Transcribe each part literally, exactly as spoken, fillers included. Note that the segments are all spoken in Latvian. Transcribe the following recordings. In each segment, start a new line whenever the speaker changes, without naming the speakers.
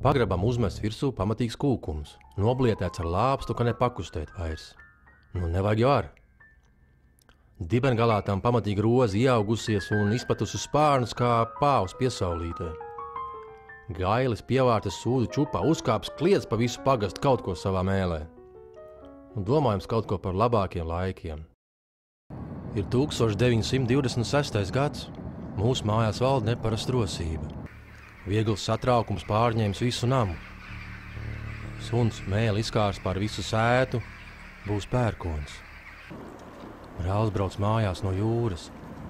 pagrabam uzmest virsū pamatīgs kūkums, noblietēts ar lāpstu, ka nepakustēt vairs. Nu, nevajag jau ar. Dibengalā tam pamatīgi rozi ieaugusies un izpatusi spārnus kā pāvs piesaulītē. Gailis pievārtas sūdu čupā, uzkāps kliedz pa visu pagastu kaut ko savā mēlē. Un domājams kaut ko par labākiem laikiem. Ir tūkstoš deviņi simti divdesmit sestais gads, mūsu mājās valda neparasta rosība. Viegls satraukums pārņēmis visu namu. Suns mēli izkārs pār visu sētu, būs pērkons. Brālis brauc mājās no jūras.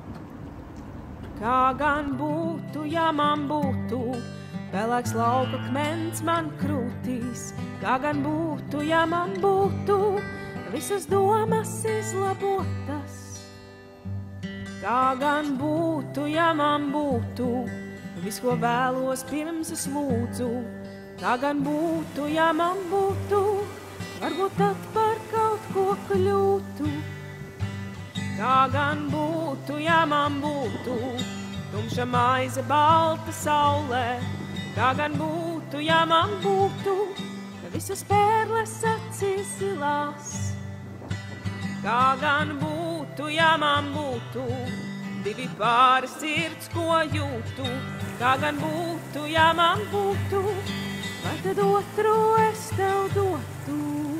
Kā gan būtu, ja man būtu pelēks lauka kmens man krūtīs? Kā gan būtu, ja man būtu visas domas izlabotas? Kā gan būtu, ja man būtu viss, ko vēlos pirms es lūdzu? Kā gan būtu, ja man būtu varbūt tad par kaut ko kļūtu? Kā gan būtu, ja man būtu tumša maize balta saulē? Kā gan būtu, ja man būtu visas pērles acīs zilās? Kā gan būtu, ja man būtu divi pāri sirds, ko jūtu? Kā gan būtu, ja man būtu, vai tad otru es tev dotu?